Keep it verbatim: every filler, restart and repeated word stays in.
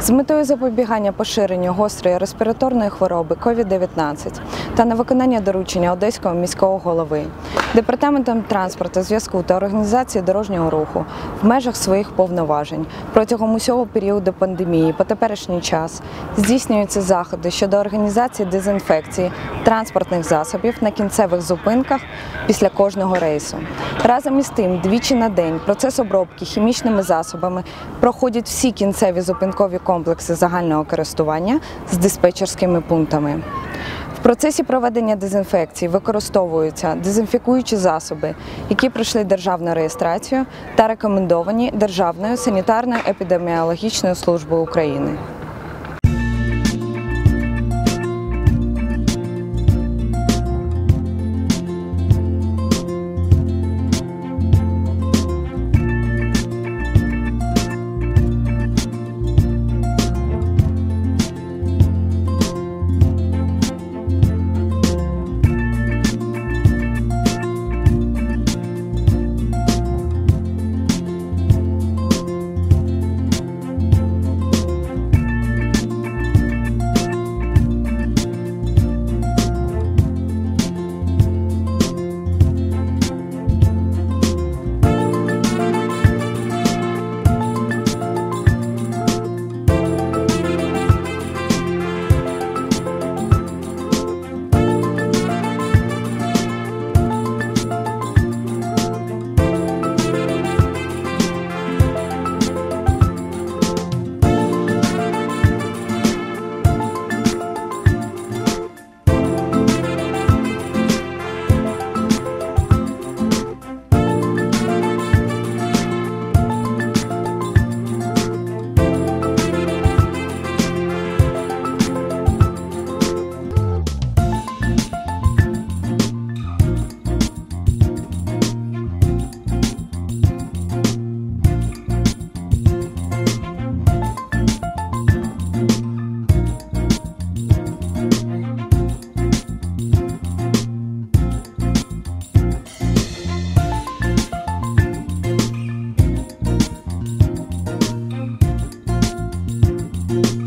З метою запобігання поширенню гострої респіраторної хвороби ковід дев'ятнадцять та на виконання доручення Одеського міського голови Департаментом транспорту, зв'язку та організації дорожнього руху в межах своїх повноважень протягом усього періоду пандемії по теперішній час здійснюються заходи щодо організації дезінфекції транспортних засобів на кінцевих зупинках після кожного рейсу. Разом із тим, двічі на день процес обробки хімічними засобами проходять всі кінцеві зупинкові комплекси загального користування з диспетчерськими пунктами. В процесі проведення дезінфекції використовуються дезінфікуючі засоби, які пройшли державну реєстрацію та рекомендовані Державною санітарно-епідеміологічною службою України. Thank you.